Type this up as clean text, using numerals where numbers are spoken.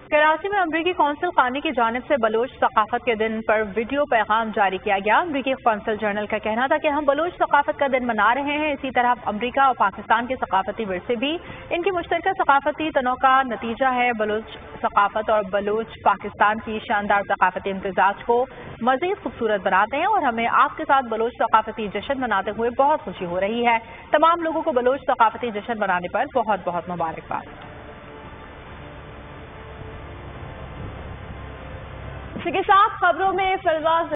कराची में अमरीकी कौंसल खाने की जानिब से बलोच सकाफत के दिन पर वीडियो पैगाम जारी किया गया। अमरीकी कौंसल जनरल का कहना था कि हम बलोच सकाफत का दिन मना रहे हैं। इसी तरह अमरीका और पाकिस्तान के सकाफती विरसे भी इनकी मुश्तरका सकाफती तनों का नतीजा है। बलोच सकाफत और बलोच पाकिस्तान की शानदार सकाफती इम्तिजाज को मजीद खूबसूरत बनाते हैं और हमें आपके साथ बलोच सकाफती जश्न मनाते हुए बहुत खुशी हो रही है। तमाम लोगों को बलोच सकाफती जश्न मनाने पर बहुत बहुत मुबारकबाद। इसी के साथ खबरों में फिलहाल